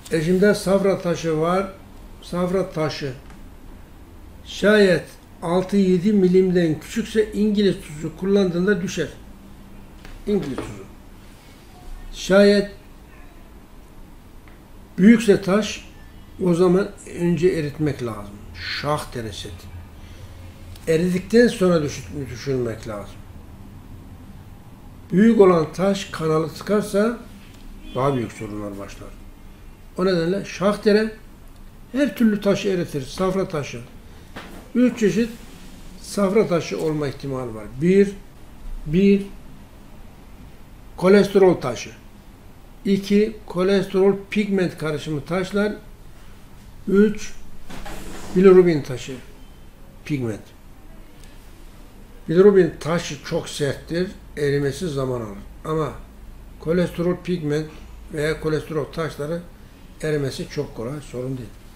Elimde safra taşı var. Safra taşı şayet 6-7 milimden küçükse İngiliz tuzu kullandığında düşer. İngiliz tuzu. Şayet büyükse taş, o zaman önce eritmek lazım. Şah derecesi. Eridikten sonra düşürmek lazım. Büyük olan taş kanalı tıkarsa daha büyük sorunlar başlar. O nedenle şahtere her türlü taşı eritir. Safra taşı. 3 çeşit safra taşı olma ihtimali var. Bir kolesterol taşı. 2 kolesterol pigment karışımı taşlar. 3 bilirubin taşı. Pigment. Bilirubin taşı çok serttir. Erimesi zaman alır. Ama kolesterol pigment veya kolesterol taşları erimesi çok kolay. Sorun değil.